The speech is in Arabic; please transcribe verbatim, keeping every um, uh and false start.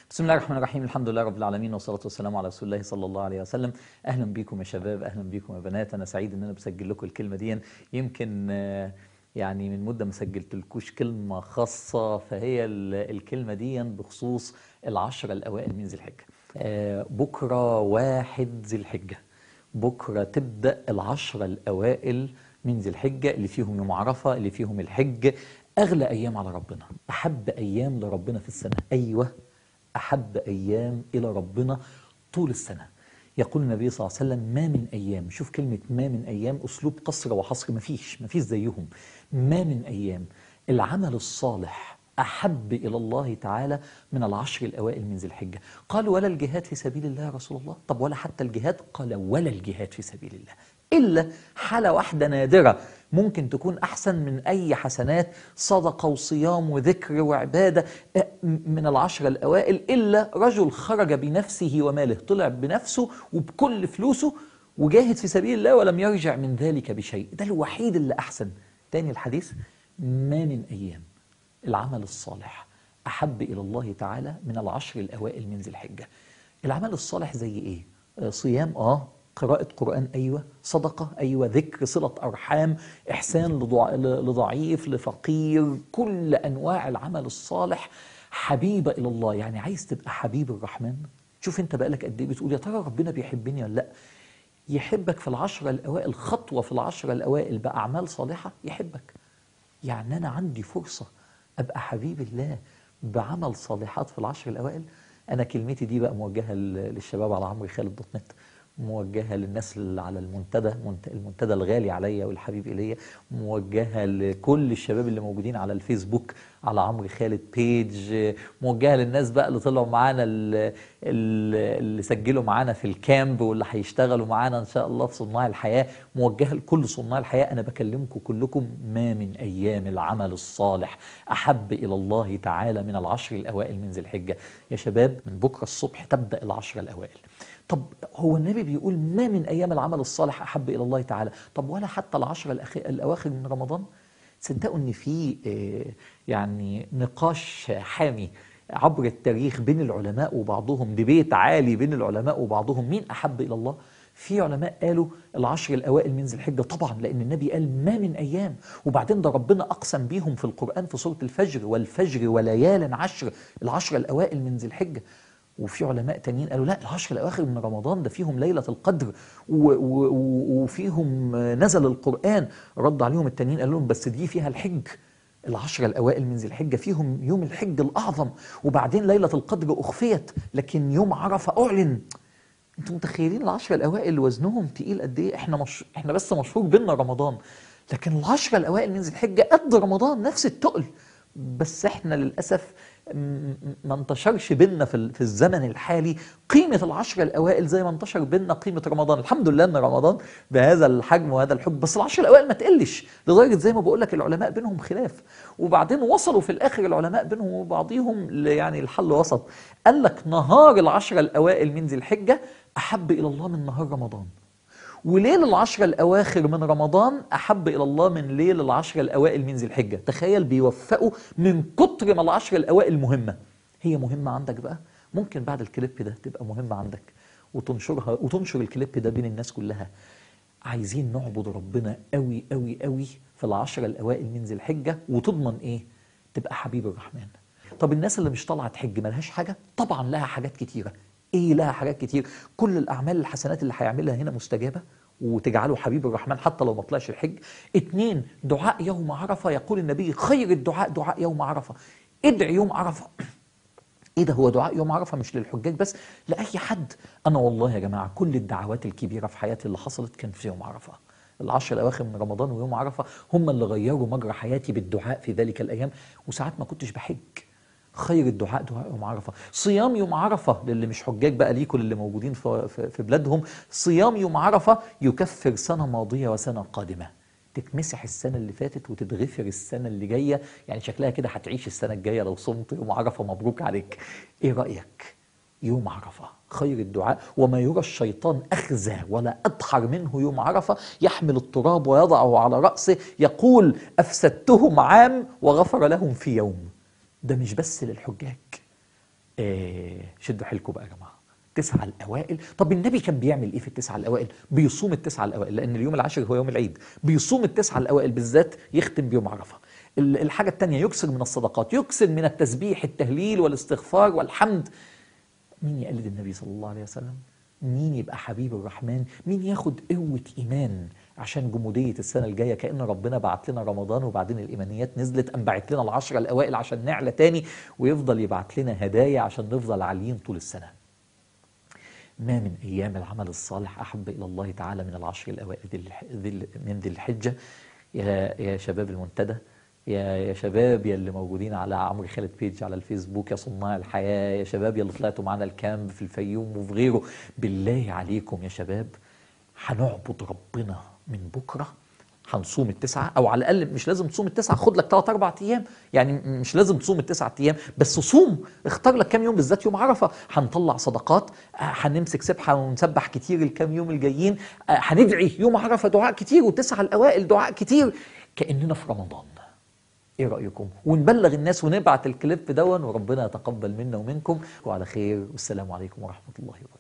بسم الله الرحمن الرحيم. الحمد لله رب العالمين، والصلاة والسلام على رسول الله صلى الله عليه وسلم. أهلا بيكم يا شباب، أهلا بيكم يا بنات. أنا سعيد إن أنا بسجل لكم الكلمة دي. يمكن آه، يعني من مدة ما سجلتلكوش كلمة خاصة، فهي ال- الكلمة دي بخصوص العشرة الأوائل من ذي الحجة. آه، بكرة واحد ذي الحجة، بكرة تبدأ العشرة الأوائل من ذي الحجة اللي فيهم يوم عرفة، اللي فيهم الحج. أغلى أيام على ربنا، أحب أيام لربنا في السنة. أيوة، أحب أيام إلى ربنا طول السنة. يقول النبي صلى الله عليه وسلم: ما من أيام، شوف كلمة ما من أيام، أسلوب قصر وحصر، مفيش مفيش زيهم. ما من أيام العمل الصالح أحب إلى الله تعالى من العشر الأوائل من ذي الحجة. قالوا: ولا الجهاد في سبيل الله يا رسول الله؟ طب ولا حتى الجهاد؟ قال: ولا الجهاد في سبيل الله، إلا حالة واحدة نادرة ممكن تكون أحسن من أي حسنات، صدقة وصيام وذكر وعبادة من العشرة الأوائل، إلا رجل خرج بنفسه وماله، طلع بنفسه وبكل فلوسه وجاهد في سبيل الله ولم يرجع من ذلك بشيء. ده الوحيد اللي أحسن. تاني الحديث: ما من أيام العمل الصالح أحب إلى الله تعالى من العشر الأوائل من ذي الحجة. العمل الصالح زي إيه؟ آه، صيام، آه قراءة قرآن، أيوة، صدقة، أيوة، ذكر، صلة أرحام، إحسان لضع... لضعيف، لفقير، كل أنواع العمل الصالح حبيبة إلى الله. يعني عايز تبقى حبيب الرحمن؟ شوف أنت بقالك قد إيه بتقول يا ترى ربنا بيحبني ولا لأ. يحبك في العشرة الأوائل، خطوة في العشرة الأوائل بأعمال صالحة يحبك. يعني أنا عندي فرصة أبقى حبيب الله بعمل صالحات في العشر الأوائل. أنا كلمتي دي بقى موجهة للشباب على عمرو خالد دوت نت، موجهة للناس اللي على المنتدى، المنتدى الغالي عليا والحبيب إليا، موجهة لكل الشباب اللي موجودين على الفيسبوك على عمرو خالد بيج، موجهة للناس بقى اللي طلعوا معانا، اللي, اللي سجلوا معانا في الكامب واللي هيشتغلوا معانا إن شاء الله في صناع الحياة، موجهة لكل صناع الحياة. أنا بكلمكم كلكم: ما من أيام العمل الصالح أحب إلى الله تعالى من العشر الأوائل من ذي الحجة. يا شباب، من بكرة الصبح تبدأ العشر الأوائل. طب هو النبي بيقول ما من أيام العمل الصالح أحب إلى الله تعالى، طب ولا حتى العشر الأخ- الأواخر من رمضان؟ تصدقوا إن في آه، يعني نقاش حامي عبر التاريخ بين العلماء وبعضهم، ديبيت عالي بين العلماء وبعضهم، مين أحب إلى الله؟ في علماء قالوا العشر الأوائل من ذي الحجة طبعا، لأن النبي قال ما من أيام، وبعدين ده ربنا أقسم بيهم في القرآن في سورة الفجر: والفجر وليال عشر، العشر الأوائل من ذي الحجة. وفي علماء تانيين قالوا لا، العشر الأواخر من رمضان ده فيهم ليلة القدر و- و- و- وفيهم نزل القرآن. رد عليهم التانيين قال لهم بس دي فيها الحج، العشر الأوائل من ذي الحجة فيهم يوم الحج الأعظم، وبعدين ليلة القدر أخفيت لكن يوم عرفة أعلن. انتوا متخيلين العشرة الأوائل وزنهم تقيل قد إيه؟ إحنا مش إحنا بس مشهور بينا رمضان، لكن العشرة الأوائل من ذي الحجة قد رمضان، نفس التقل. بس إحنا للأسف م- ما انتشرش بينا في ال- في الزمن الحالي قيمة العشرة الأوائل زي ما انتشر بينا قيمة رمضان. الحمد لله إن رمضان بهذا الحجم وهذا الحب، بس العشرة الأوائل ما تقلش، لدرجة زي ما بقول لك العلماء بينهم خلاف، وبعدين وصلوا في الآخر العلماء بينهم وبعضهم ل- يعني الحل وسط. قال لك نهار العشرة الأوائل من ذي الحجة أحب إلى الله من نهار رمضان، وليل العشرة الأواخر من رمضان أحب إلى الله من ليل العشرة الأوائل من ذي الحجة. تخيل بيوفقوا من كتر ما العشرة الأوائل مهمة. هي مهمة عندك بقى؟ ممكن بعد الكليب ده تبقى مهمة عندك وتنشرها، وتنشر الكليب ده بين الناس كلها. عايزين نعبد ربنا قوي قوي قوي في العشرة الأوائل من ذي الحجة، وتضمن إيه؟ تبقى حبيب الرحمن. طب الناس اللي مش طالعة تحج ملهاش حاجة؟ طبعا لها حاجات كتيرة. ايه لها حاجات كتير؟ كل الاعمال الحسنات اللي هيعملها هنا مستجابة وتجعله حبيب الرحمن حتى لو ما طلعش الحج. اتنين، دعاء يوم عرفة، يقول النبي خير الدعاء دعاء يوم عرفة. ادعي يوم عرفة. ايه ده؟ هو دعاء يوم عرفة مش للحجاج بس، لأي حد. انا والله يا جماعة كل الدعوات الكبيرة في حياتي اللي حصلت كان في يوم عرفة. العشر الأواخر من رمضان ويوم عرفة هم اللي غيروا مجرى حياتي بالدعاء في ذلك الأيام، وساعات ما كنتش بحج. خير الدعاء دعاء يوم عرفة. صيام يوم عرفة للي مش حجاج بقى، ليكم اللي موجودين في, في, في بلادهم، صيام يوم عرفة يكفر سنة ماضية وسنة قادمة. تتمسح السنة اللي فاتت وتتغفر السنة اللي جاية، يعني شكلها كده هتعيش السنة الجاية لو صمت يوم عرفة. مبروك عليك. ايه رأيك؟ يوم عرفة خير الدعاء. وما يرى الشيطان أخزى ولا أضحر منه يوم عرفة، يحمل التراب ويضعه على رأسه يقول أفسدتهم عام وغفر لهم في يوم. ده مش بس للحجاج، آه شدوا حيلكم بقى يا جماعه، التسعه الاوائل. طب النبي كان بيعمل ايه في التسعه الاوائل؟ بيصوم التسعه الاوائل، لان اليوم العاشر هو يوم العيد، بيصوم التسعه الاوائل بالذات، يختم بيوم عرفه. الحاجه الثانيه يكثر من الصدقات، يكثر من التسبيح، التهليل والاستغفار والحمد. مين يقلد النبي صلى الله عليه وسلم؟ مين يبقى حبيب الرحمن؟ مين ياخد قوة إيمان عشان جمودية السنة الجاية؟ كأن ربنا بعت لنا رمضان وبعدين الإيمانيات نزلت، أم بعت لنا العشرة الأوائل عشان نعلى تاني، ويفضل يبعت لنا هدايا عشان نفضل عاليين طول السنة. ما من أيام العمل الصالح أحب إلى الله تعالى من العشر الأوائل من ذي الحجة. يا يا شباب المنتدى، يا يا شباب يا اللي موجودين على عمرو خالد بيج على الفيسبوك، يا صناع الحياة، يا شباب يا اللي طلعتوا معانا الكامب في الفيوم وفي غيره، بالله عليكم يا شباب هنعبد ربنا من بكرة. هنصوم التسعة، أو على الأقل مش لازم تصوم التسعة، خد لك ثلاث أربع أيام، يعني مش لازم تصوم التسعة أيام بس صوم، اختار لك كام يوم بالذات يوم عرفة. هنطلع صدقات، هنمسك سبحة ونسبح كتير الكام يوم الجايين، هندعي يوم عرفة دعاء كتير، والتسعة الأوائل دعاء كتير، كأننا في رمضان. ايه رأيكم؟ ونبلغ الناس ونبعت الكليب دون، وربنا يتقبل منا ومنكم، وعلى خير، والسلام عليكم ورحمة الله وبركاته.